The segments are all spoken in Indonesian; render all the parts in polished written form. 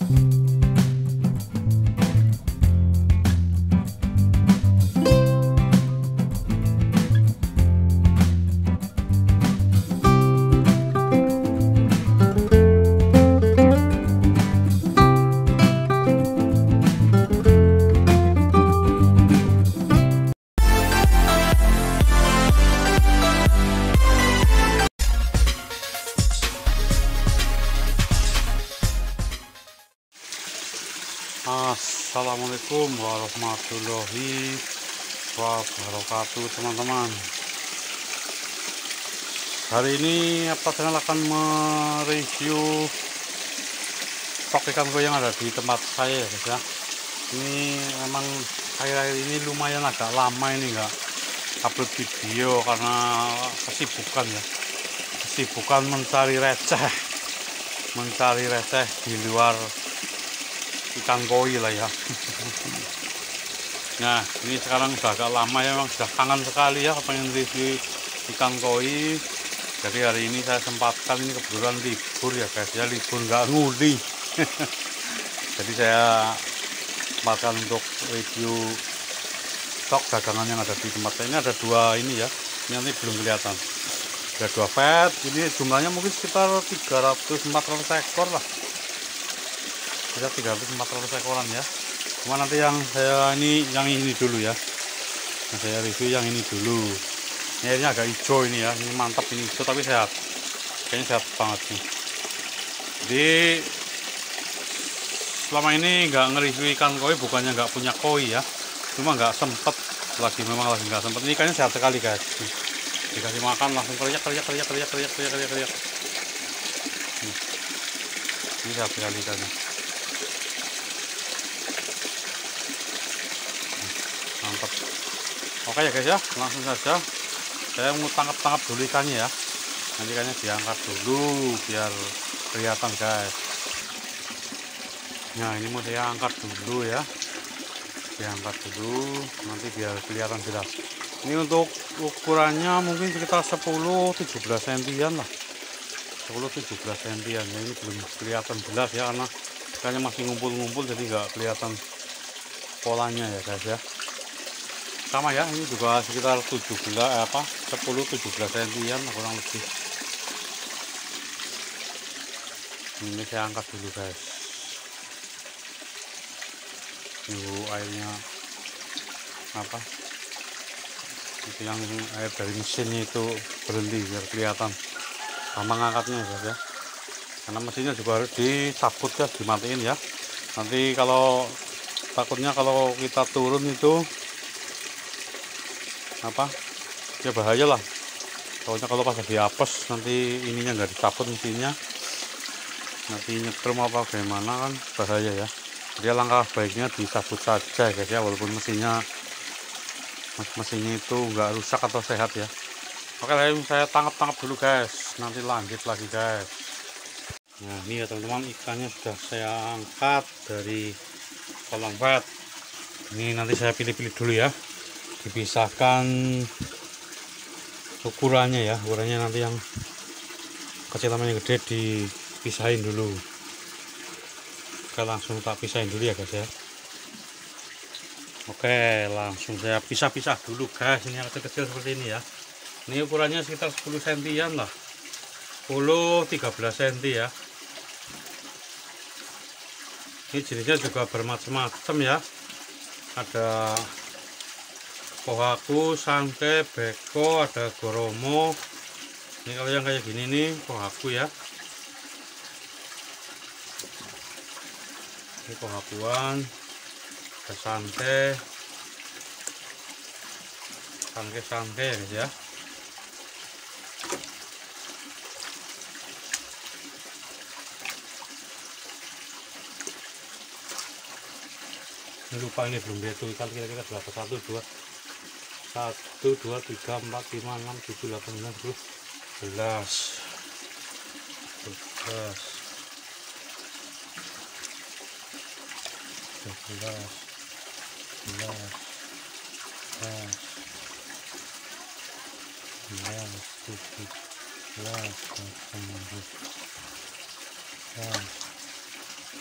Assalamualaikum warahmatullahi wabarakatuh, teman-teman. Hari ini channel akan mereview stok ikan koi yang ada di tempat saya ya guys ya. Ini memang akhir-akhir ini lumayan agak lama ini nggak upload video karena kesibukan mencari receh di luar ikan koi lah ya. Nah, ini sekarang udah agak lama ya, memang sudah kangen sekali ya pengen review ikan koi. Jadi hari ini saya sempatkan, ini kebetulan libur ya guys ya, libur nggak ngudi. Jadi saya sempatkan untuk review stok dagangan yang ada di tempat saya. Ini ada dua ini ya, ini nanti belum kelihatan. Ada dua pet, ini jumlahnya mungkin sekitar 300-400 ekor lah. Kita 300-400 ekoran ya. Cuma nanti yang saya yang ini dulu ya. Nah, saya review yang ini dulu. Ini airnya agak hijau ini ya. Ini mantap, ini hijau tapi sehat. Kayaknya sehat banget nih. Jadi selama ini nggak nge-review ikan koi, bukannya nggak punya koi ya. Cuma nggak sempet memang lagi nggak sempet. Ini ikannya sehat sekali guys. Dikasih makan langsung kerja. Ini sehat sekali ikannya. Mantap. Oke ya guys ya, langsung saja saya mau tangkap dulu ikannya ya. Nanti ikannya diangkat dulu biar kelihatan guys. Nah, ini mau saya angkat dulu ya, diangkat dulu nanti biar kelihatan jelas. Ini untuk ukurannya mungkin sekitar 10-17 cm lah, 10-17 cm ya. Ini belum kelihatan jelas ya karena ikannya masih ngumpul-ngumpul, jadi nggak kelihatan polanya ya guys ya. Sama ya, ini juga sekitar 10-17 cm kurang lebih. Ini saya angkat dulu guys. Tunggu airnya itu yang air dari mesinnya itu berhenti biar kelihatan gampang angkatnya guys ya. Karena mesinnya juga harus dicabut ya, dimatiin ya. Nanti kalau takutnya kalau kita turun itu ya bahaya lah. Soalnya kalau pas lagi apes nanti ininya nggak dicabut mesinnya, nanti nyetrum apa bagaimana kan bahaya ya. Jadi langkah baiknya dicabut saja guys ya, walaupun mesinnya itu nggak rusak atau sehat ya. Oke, saya tangkap dulu guys, nanti lanjut lagi guys. Nah ini ya teman-teman, ikannya sudah saya angkat dari kolam pet. Ini nanti saya pilih-pilih dulu ya, dipisahkan ukurannya ya. Ukurannya nanti yang kecil sama yang gede dipisahin dulu. Oke, langsung tak pisahin dulu ya guys ya. Oke, langsung saya pisah dulu guys. Ini yang kecil-kecil seperti ini ya. Ini ukurannya sekitar 10 cm lah, 10-13 cm ya. Ini jenisnya juga bermacam-macam ya. Ada kohaku, sangke, beko, ada goromo. Ini kalau yang kayak gini nih kohaku ya. Ini kohakuan, ada sangke ya guys ya. Lupa ini belum dihitung ikan kira-kira berapa. 1, 2, 3, 4, 5, 6, 7, 8, 9, 10, 11, 12, 13, 14, 15, 16, 17, 18, 19, 20, 21,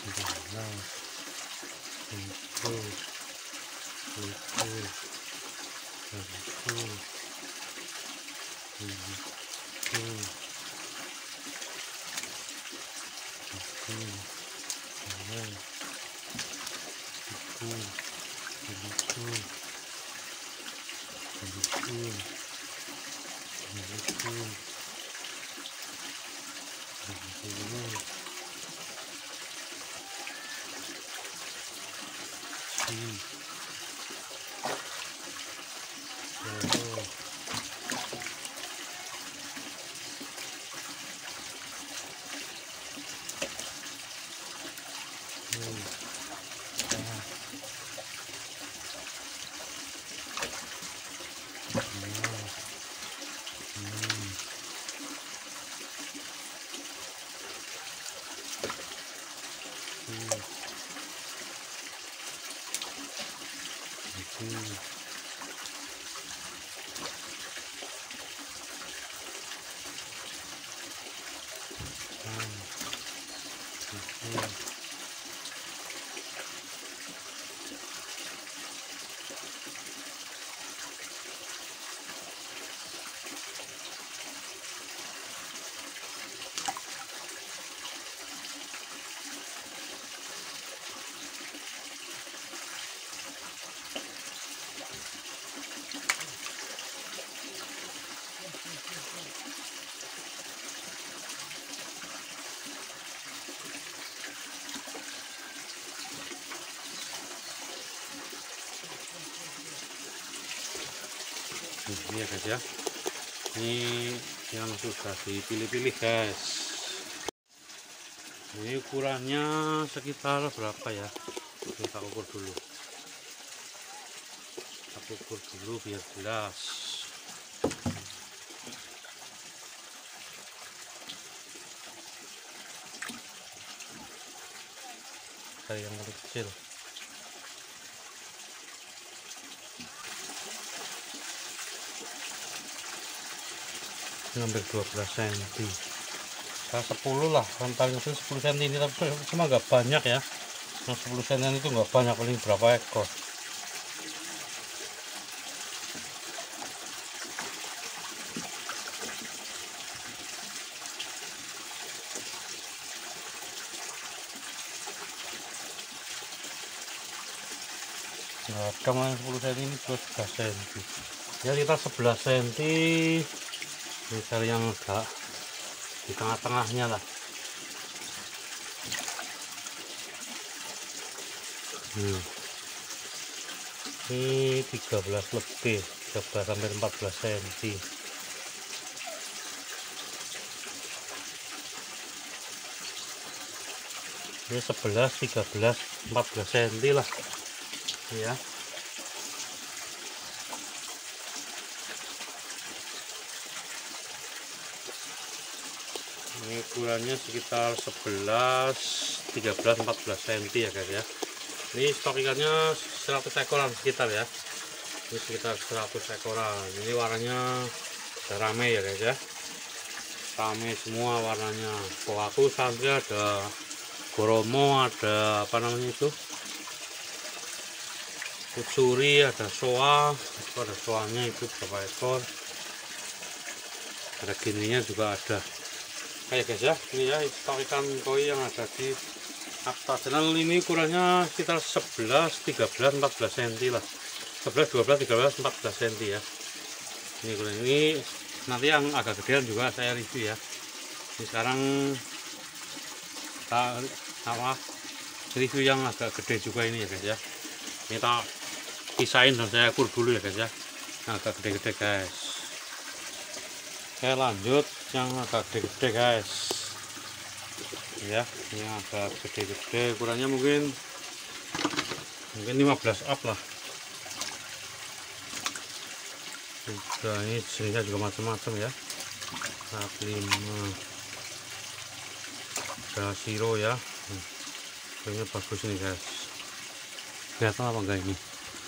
Ini ya guys ya, ini yang sudah dipilih-pilih guys. Ini ukurannya sekitar berapa ya, kita ukur dulu, biar jelas. Cari yang paling kecil. Hampir 12 cm, saya 10 lah, rentalnya itu 10 cm ini, tapi cuma nggak banyak ya. Nah, 10 cm itu nggak banyak, paling berapa ekor. Nah, kemarin 10 cm ini 12 cm ya, kita 11 cm. Ini cari yang agak di tengah-tengahnya lah. Ini 13 lebih, 13 sampai 14 cm. Ini 11, 13, 14 cm lah ya. Ini ukurannya sekitar 11, 13, 14 cm ya guys ya. Ini stok ikannya 100 ekoran sekitar ya. Ini sekitar 100 ekoran. Ini warnanya udah rame ya guys ya. Rame semua warnanya. Kohaku, santri, ada goromo, ada apa namanya itu, utsuri, ada soa. Itu ada soanya itu berapa ekor. Ada gininya juga ada. Kayak guys ya, ini ya stok ikan koi yang ada di Akta Channel. Ini ukurannya sekitar 11, 13, 14 cm lah. 11, 12, 13, 14 cm ya. Ini ukuran ini, nanti yang agak gedean juga saya review ya. Ini sekarang kita review yang agak gede juga ini ya guys ya. Ini kita pisahin dan saya ukur dulu ya guys ya. Yang agak gede-gede guys. Oke, lanjut yang agak gede-gede guys ya. Ini agak gede-gede, ukurannya mungkin 15 up lah. Juga ini jenisnya juga macam-macam ya. Up 5, ada siro ya. Ini bagus ini guys, kelihatan apa enggak ini?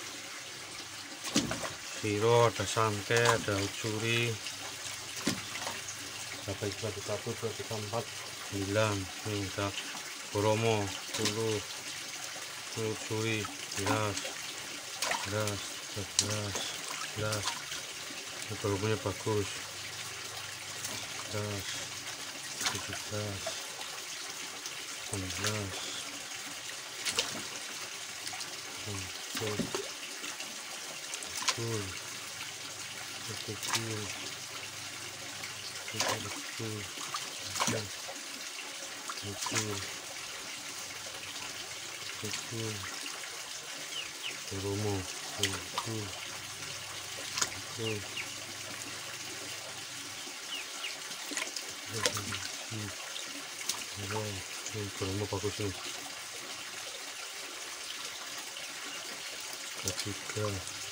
Siro, ada sangke, ada utsuri. Berapa itu? 1, 2, 3, 4, 9. Ini udah Bromo 10, Melusuri 11, 11, volumenya bagus, 11, 17, 18, 19, betul, Bromo, Bromo bagus nih. Ketiga,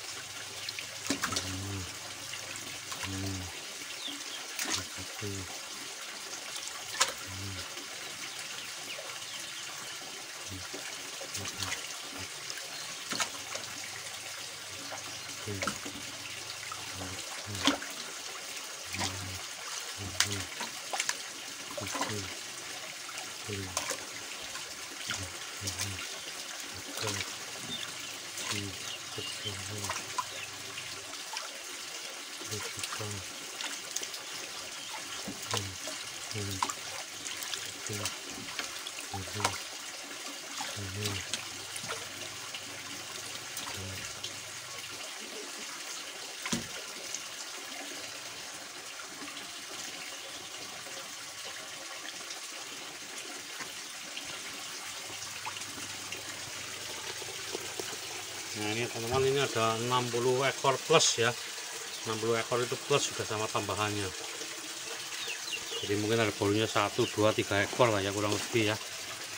nah ini teman-teman, ini ada 60 ekor plus ya, 60 ekor itu plus sudah sama tambahannya. Jadi mungkin ada bolunya 1, 2, 3 ekor lah ya kurang lebih ya.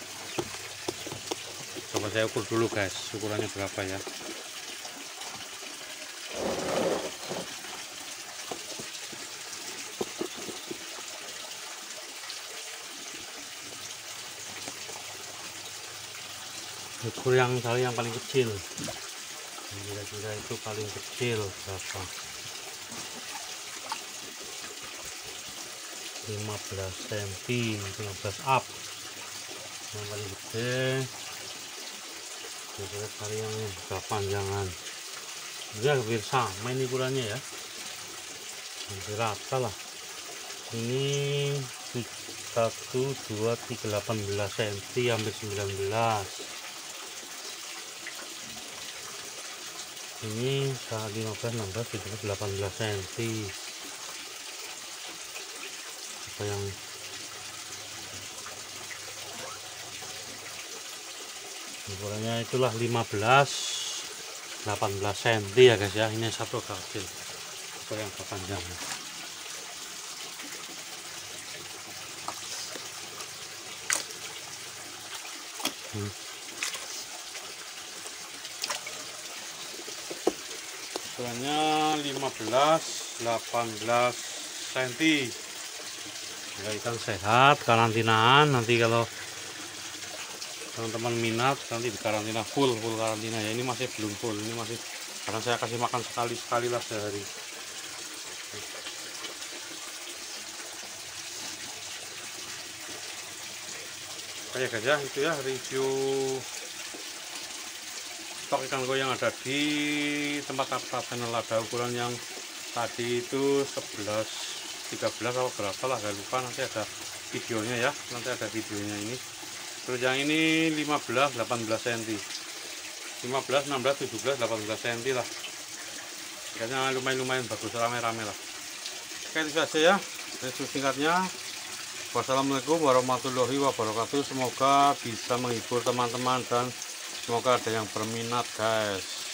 Coba saya ukur dulu guys, ukurannya berapa ya. Ukur yang paling kecil, kira-kira itu paling kecil berapa, 15 cm, 15 up yang paling gede. Kira-kira kali yang kepanjangan ya hampir sama ini ukurannya ya, hampir rata lah. Ini 1, 2, 3, 18 cm, hampir 19. Ini 15, 16, 17, 18 cm. Apa yang ukurannya itulah 15, 18 cm ya guys ya. Ini satu kecil, apa yang kepanjangan. Ukurannya 15, 18 cm. Ya, ikan sehat, karantinaan. Nanti kalau teman-teman minat nanti di karantina full karantina ya. Ini masih belum full, ini masih, karena saya kasih makan sekali lah sehari. Kayak guys ya, itu ya review stok ikan koi yang ada di tempat Apta Channel. Ada ukuran yang tadi itu 11, 13 atau berapa lah, saya lupa. Nanti ada videonya ya, nanti ada videonya ini. Terus yang ini 15, 18 cm, 15, 16, 17, 18 cm lah. Kayaknya lumayan bagus, rame-rame lah. Oke, itu saja ya review singkatnya. Wassalamualaikum warahmatullahi wabarakatuh. Semoga bisa menghibur teman-teman dan semoga ada yang berminat guys.